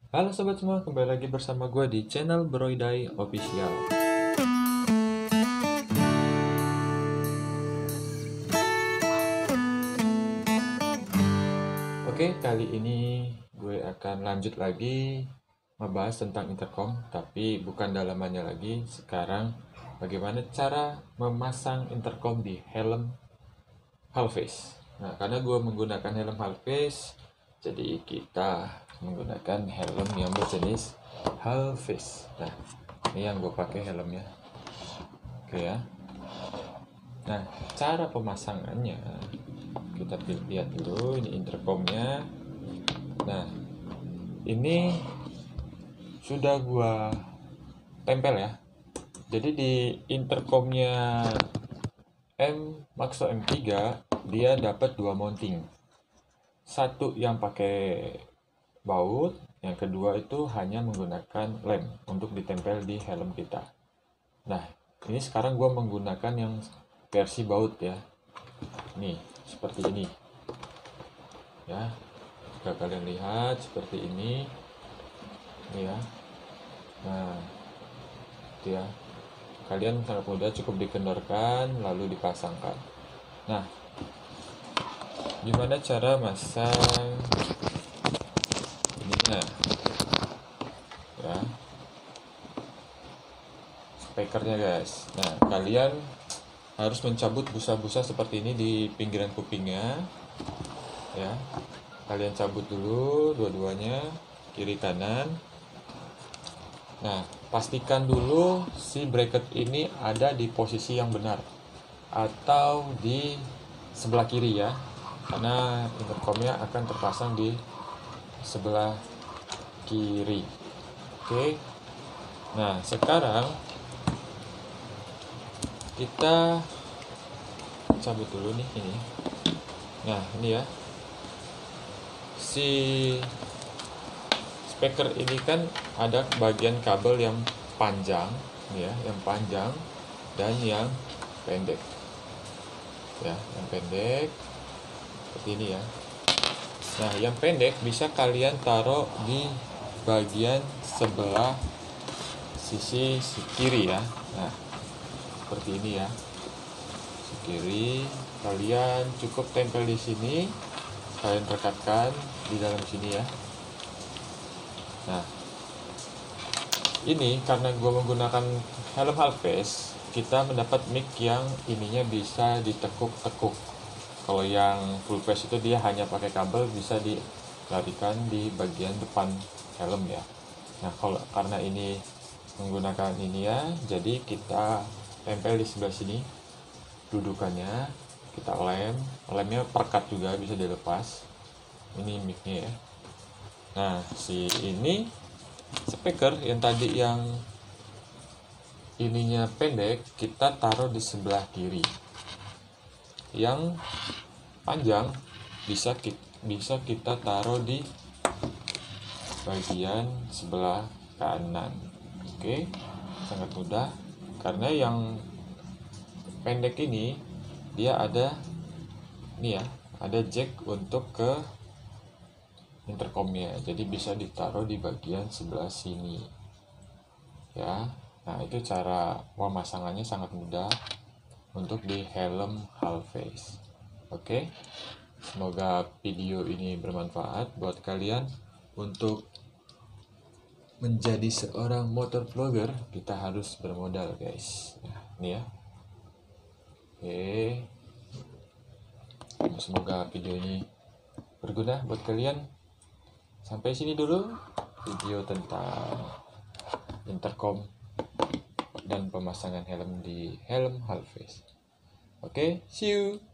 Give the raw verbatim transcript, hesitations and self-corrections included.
Halo sobat semua, kembali lagi bersama gue di channel Broidai Official. Oke, kali ini gue akan lanjut lagi membahas tentang intercom, tapi bukan dalamannya lagi. Sekarang bagaimana cara memasang intercom di helm half face. Nah, karena gue menggunakan helm half face, jadi kita menggunakan helm yang berjenis half face. Nah, ini yang gue pakai helmnya. Oke ya. Nah, cara pemasangannya kita lihat dulu. Ini intercomnya. Nah, ini sudah gua tempel ya. Jadi di intercomnya M Maxo M tiga dia dapat dua mounting. Satu yang pakai baut, yang kedua itu hanya menggunakan lem untuk ditempel di helm kita. Nah, ini sekarang gua menggunakan yang versi baut ya. Nih, seperti ini. Ya. Jika kalian lihat seperti ini. Ini ya. Nah, itu ya. Kalian sangat mudah, cukup dikendorkan lalu dipasangkan. Nah, gimana cara masang ininya? Ya. Speakernya guys. Nah, kalian harus mencabut busa-busa seperti ini di pinggiran kupingnya ya. Kalian cabut dulu dua-duanya, kiri kanan. Nah, pastikan dulu si bracket ini ada di posisi yang benar atau di sebelah kiri ya, karena intercomnya akan terpasang di sebelah kiri. Oke. Nah, sekarang kita cabut dulu nih ini. Nah, ini ya. Si speaker ini kan ada bagian kabel yang panjang ya, yang panjang dan yang pendek. Ya, yang pendek seperti ini ya. Nah, yang pendek bisa kalian taruh di bagian sebelah sisi si kiri ya. Nah, seperti ini ya. Sisi kiri, kalian cukup tempel di sini, kalian rekatkan di dalam sini ya. Nah, ini karena gue menggunakan helm half face, kita mendapat mic yang ininya bisa ditekuk-tekuk. Kalau yang full face itu dia hanya pakai kabel, bisa dilarikan di bagian depan helm ya. Nah, kalau karena ini menggunakan ini ya, jadi kita tempel di sebelah sini dudukannya, kita lem, lemnya perkat juga bisa dilepas. Ini micnya ya. Nah, si ini speaker yang tadi yang ininya pendek kita taruh di sebelah kiri. Yang panjang bisa kita, bisa kita taruh di bagian sebelah kanan. Oke, sangat mudah karena yang pendek ini dia ada ini ya, ada jack untuk ke intercomnya, jadi bisa ditaruh di bagian sebelah sini ya. Nah, itu cara pemasangannya sangat mudah untuk di helm half face. Oke, semoga video ini bermanfaat buat kalian. Untuk menjadi seorang motor vlogger kita harus bermodal guys. Nah, ini ya. Oke, semoga video ini berguna buat kalian. Sampai sini dulu video tentang intercom dan pemasangan helm di helm half face. Oke, see you.